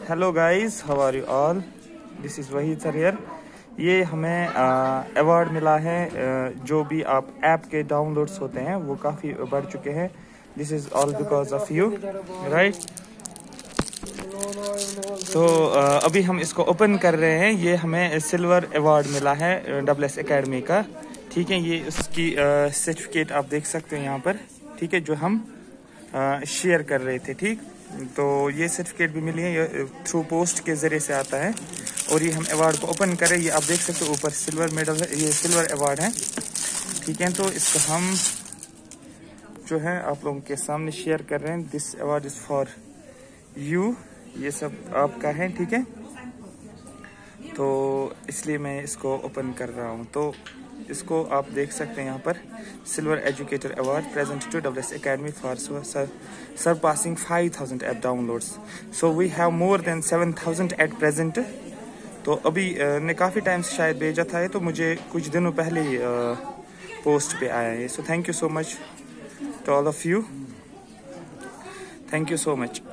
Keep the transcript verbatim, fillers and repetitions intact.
Hello guys, how are you all? This is Waheed sir here. ये हमें award मिला है। uh, जो भी आप ऐप के डाउनलोड्स होते हैं वो काफ़ी बढ़ चुके हैं। This is all because of you, right? तो uh, अभी हम इसको ओपन कर रहे हैं। ये हमें सिल्वर अवार्ड मिला है डबल एस एकेडमी का, ठीक है। ये उसकी सर्टिफिकेट uh, आप देख सकते हैं यहाँ पर, ठीक है, जो हम शेयर uh, कर रहे थे, ठीक। तो ये सर्टिफिकेट भी मिली है, ये थ्रू पोस्ट के ज़रिए से आता है। और ये हम अवार्ड को ओपन करें, ये आप देख सकते हो ऊपर सिल्वर मेडल है, ये सिल्वर अवार्ड है, ठीक है। तो इसको हम जो है आप लोगों के सामने शेयर कर रहे हैं। This award is for you, ये सब आपका है, ठीक है। तो इसलिए मैं इसको ओपन कर रहा हूँ। तो इसको आप देख सकते हैं यहाँ पर, silver educator award present to double S academy for surpassing five thousand app downloads. So we have more than seven thousand at present. तो अभी ने काफ़ी टाइम से शायद भेजा था, तो मुझे कुछ दिनों पहले ही पोस्ट पे आया है। So thank you so much to all of you, thank you so much.